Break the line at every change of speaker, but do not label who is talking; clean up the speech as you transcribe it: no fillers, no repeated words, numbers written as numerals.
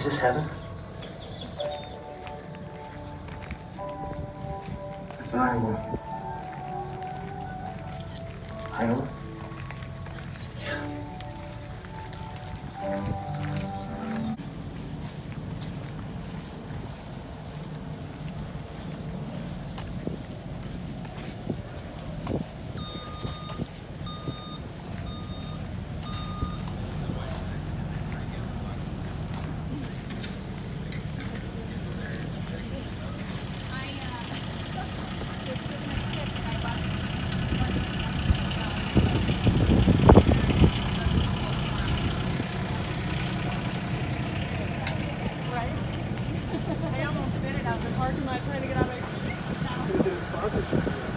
this heaven?
It's Iowa.
Iowa?
I almost spit it out. The parking lot trying to get out of my...
Could have did a sponsorship.